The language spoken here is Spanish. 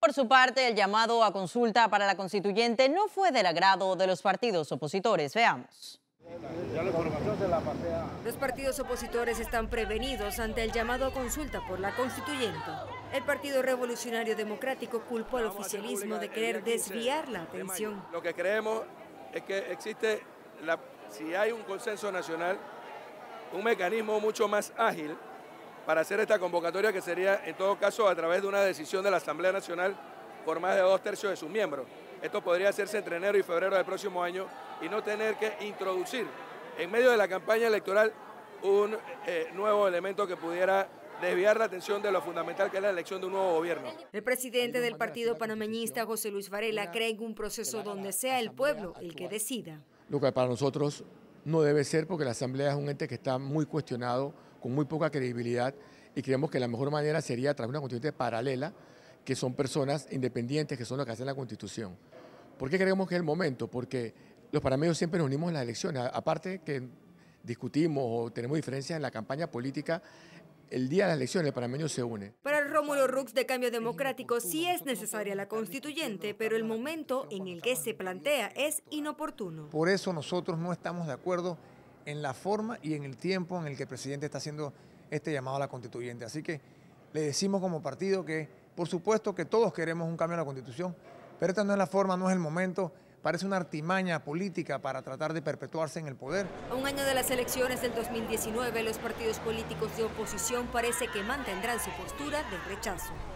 Por su parte, el llamado a consulta para la constituyente no fue del agrado de los partidos opositores. Veamos. Los partidos opositores están prevenidos ante el llamado a consulta por la constituyente. El Partido Revolucionario Democrático culpó al oficialismo de querer desviar la atención. Lo que creemos es que existe, si hay un consenso nacional, un mecanismo mucho más ágil para hacer esta convocatoria, que sería en todo caso a través de una decisión de la Asamblea Nacional por más de 2/3 de sus miembros. Esto podría hacerse entre enero y febrero del próximo año y no tener que introducir en medio de la campaña electoral un nuevo elemento que pudiera desviar la atención de lo fundamental, que es la elección de un nuevo gobierno. El presidente del partido panameñista, José Luis Varela, cree en un proceso donde sea el pueblo el que decida. Lo que para nosotros no debe ser, porque la Asamblea es un ente que está muy cuestionado, con muy poca credibilidad, y creemos que la mejor manera sería a través de una constituyente paralela, que son personas independientes, que son los que hacen la Constitución. ¿Por qué creemos que es el momento? Porque los panameños siempre nos unimos en las elecciones, aparte que discutimos o tenemos diferencias en la campaña política, el día de las elecciones el panameño se une. Para Rómulo Rux de Cambio Democrático sí es necesaria la constituyente, pero el momento en el que se plantea es inoportuno. Por eso nosotros no estamos de acuerdo en la forma y en el tiempo en el que el presidente está haciendo este llamado a la constituyente. Así que le decimos como partido que por supuesto que todos queremos un cambio a la Constitución, pero esta no es la forma, no es el momento. Parece una artimaña política para tratar de perpetuarse en el poder. A un año de las elecciones del 2019, los partidos políticos de oposición parece que mantendrán su postura de rechazo.